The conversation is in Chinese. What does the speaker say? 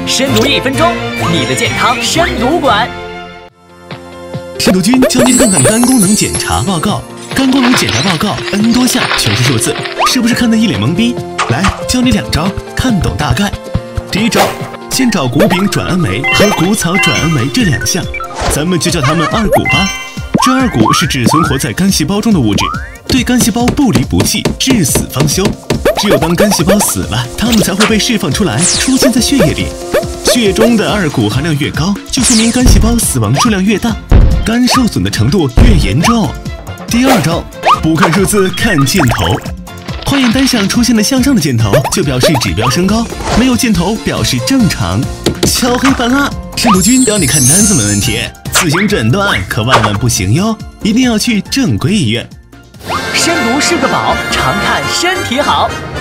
深读1分钟，你的健康深读馆。 深读君教您看看肝功能检查报告。肝功能检查报告 N 多项，全是数字，是不是看得一脸懵逼？来，教你2招，看懂大概。第一招，先找谷丙转氨酶和谷草转氨酶这2项，咱们就叫它们二谷吧。这二谷是指存活在肝细胞中的物质，对肝细胞不离不弃，至死方休。只有当肝细胞死了，它们才会被释放出来，出现在血液里。血液中的二谷含量越高，就说明肝细胞死亡数量越大，肝受损的程度越严重。第二招，不看数字，看箭头。化验单上出现了向上的箭头，就表示指标升高；没有箭头表示正常。敲黑板啦！深读君教你看单子没问题，自行诊断可万万不行哟，一定要去正规医院。 深读是个宝，常看身体好。